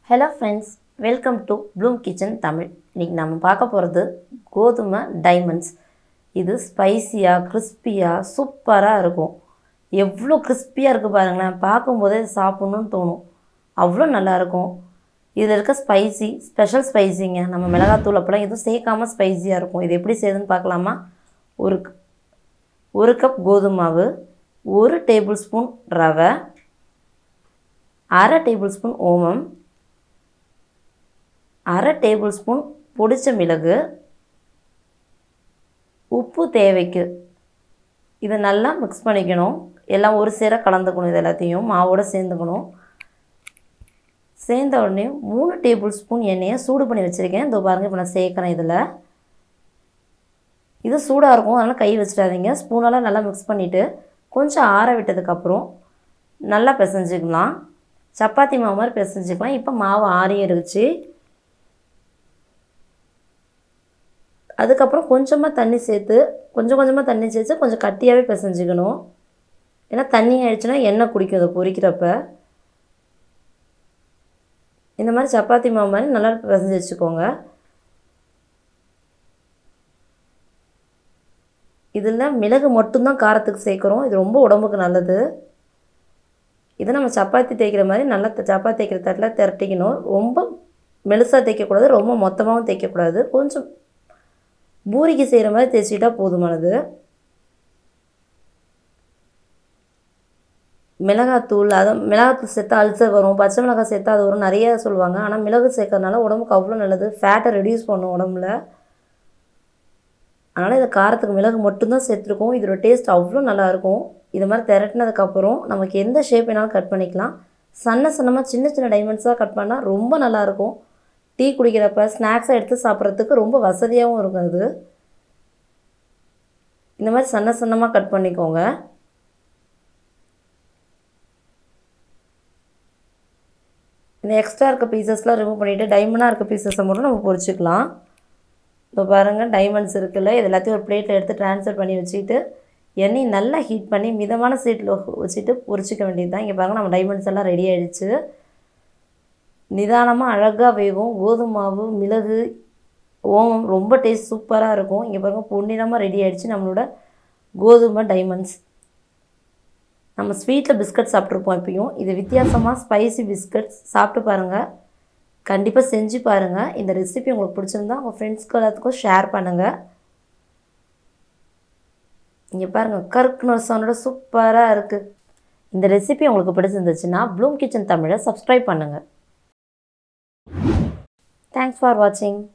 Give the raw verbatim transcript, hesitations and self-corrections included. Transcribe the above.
Hello friends, welcome to Bloom Kitchen Tamil. இன்னைக்கு நாம பார்க்க போறது கோதுமை டைமண்ட்ஸ். இது ஸ்பைசியா, கிறிஸ்பியா, சூப்பரா இருக்கும். எவ்வளவு கிறிஸ்பியா இருக்கு பாருங்களேன். பாக்கும்போதே சாப்பிடணும்னு தோணும். அவ்வளவு நல்லா இருக்கும். இதுல இருக்க ஸ்பைசி, ஸ்பெஷல் ஸ்பைசிங்க. நம்ம மிளகாய் தூள் அப்பலாம் எதுவும் சேர்க்காம ஸ்பைசியா இருக்கும். இது எப்படி செய்யறதுன்னு பார்க்கலாமா? ஒரு ஒரு கப் கோதுமை மாவு, ஒரு டேபிள்ஸ்பூன் ரவை, அரை டேபிள்ஸ்பூன் ஓமம், அரை டேபிள்ஸ்பூன் பொடிச்ச மிளகு, உப்பு தேவைக்கு. இதை நல்லா மிக்ஸ் பண்ணிக்கணும். எல்லாம் ஒரு சேர கலந்துக்கணும். இது எல்லாத்தையும் மாவோடு சேர்ந்துக்கணும். சேர்ந்த உடனே மூணு டேபிள் ஸ்பூன் எண்ணெயை சூடு பண்ணி வச்சுருக்கேன். இதோ பாருங்கள், இப்போ நான் சேர்க்குறேன். இதில் இது சூடாக இருக்கும், அதனால் கை வச்சிடாதீங்க. ஸ்பூனெல்லாம் நல்லா மிக்ஸ் பண்ணிவிட்டு கொஞ்சம் ஆற விட்டதுக்கப்புறம் நல்லா பிசைஞ்சிக்கலாம். சப்பாத்தி மாவு மாதிரி பிசைஞ்சிக்கலாம். இப்போ மாவு ஆறியே இருந்துச்சு. அதுக்கப்புறம் கொஞ்சமாக தண்ணி சேர்த்து கொஞ்சம் கொஞ்சமாக தண்ணி சேர்த்து கொஞ்சம் கட்டியாகவே பிசைஞ்சிக்கணும். ஏன்னா தண்ணி ஆயிடுச்சுன்னா எண்ணெய் குடிக்கும் அதை பொரிக்கிறப்ப. இந்த மாதிரி சப்பாத்தி மாவு மாதிரி நல்லா பிசைஞ்சு வச்சுக்கோங்க. இதில் மிளகு மட்டும்தான் காரத்துக்கு சேர்க்குறோம். இது ரொம்ப உடம்புக்கு நல்லது. இதை நம்ம சப்பாத்தி தேய்க்கிற மாதிரி நல்லா சப்பாத்தி தேய்க்கிற தட்டில் திரட்டிக்கணும். ரொம்ப மெலுசாக தேய்க்கக்கூடாது, ரொம்ப மொத்தமாகவும் தேய்க்கக்கூடாது. கொஞ்சம் பூரிக்கு செய்கிற மாதிரி தேய்ச்சிட்டா போதுமானது. மிளகாத்தூள், அதை மிளகாத்தூள் சேர்த்தா அல்சர் வரும், பச்சை மிளகாய் சேர்த்தா அது வரும் நிறைய சொல்லுவாங்க. ஆனால் மிளகு சேர்க்கறதுனால உடம்புக்கு அவ்வளோ நல்லது. ஃபேட்டை ரெடியூஸ் பண்ணும் உடம்புல. அதனால் இதை காரத்துக்கு மிளகு மட்டும்தான் சேர்த்துருக்கோம். இதோட டேஸ்ட் அவ்வளோ நல்லாயிருக்கும். இது மாதிரி திரட்டினதுக்கப்புறம் நமக்கு எந்த ஷேப் வேணாலும் கட் பண்ணிக்கலாம். சன்ன சன்னமாக சின்ன சின்ன டைமண்ட்ஸாக கட் பண்ணால் ரொம்ப நல்லாயிருக்கும். டீ குடிக்கிறப்ப ஸ்நாக்ஸாக எடுத்து சாப்பிட்றதுக்கு ரொம்ப வசதியாகவும் இருக்கும். அது இந்த மாதிரி சன்ன சன்னமாக கட் பண்ணிக்கோங்க. இந்த எக்ஸ்ட்ரா இருக்க பீசஸ்லாம் ரிமூவ் பண்ணிவிட்டு டைமண்டாக இருக்க பீசஸை மட்டும் நம்ம பொரிச்சிக்கலாம். இப்போ பாருங்கள், டைமண்ட்ஸ் இருக்குல்ல, இது எல்லாத்தையும் ஒரு பிளேட்டில் எடுத்து ட்ரான்ஸ்ஃபர் பண்ணி வச்சுட்டு எண்ணெய் நல்லா ஹீட் பண்ணி மிதமான சீட்டில் வச்சுட்டு பொரிச்சிக்க வேண்டியது தான். இங்கே பாருங்கள், நம்ம டைமண்ட்ஸ் எல்லாம் ரெடி ஆகிடுச்சு. நிதானமாக அழகாக வேகும். கோதுமை மாவு, மிளகு, ஓமம் ரொம்ப டேஸ்ட் சூப்பராக இருக்கும். இங்கே பாருங்கள், பொன்னிறமாக ரெடி ஆகிடுச்சு நம்மளோட கோதுமை டைமண்ட்ஸ். நம்ம ஸ்வீட்டில் பிஸ்கட் சாப்பிட்ருப்போம் எப்பயும். இது வித்தியாசமாக ஸ்பைசி பிஸ்கட்ஸ். சாப்பிட்டு பாருங்கள், கண்டிப்பாக செஞ்சு பாருங்கள். இந்த ரெசிபி உங்களுக்கு பிடிச்சிருந்தா உங்கள் ஃப்ரெண்ட்ஸ்க்கு எல்லாத்துக்கும் ஷேர் பண்ணுங்கள். இங்கே பாருங்கள், கருக்கு சவுண்டோட சூப்பராக இருக்குது. இந்த ரெசிபி உங்களுக்கு பிடிச்சிருந்துச்சுன்னா ப்ளூம் கிச்சன் தமிழை சப்ஸ்கிரைப் பண்ணுங்கள். தேங்க்ஸ் ஃபார் வாட்சிங்.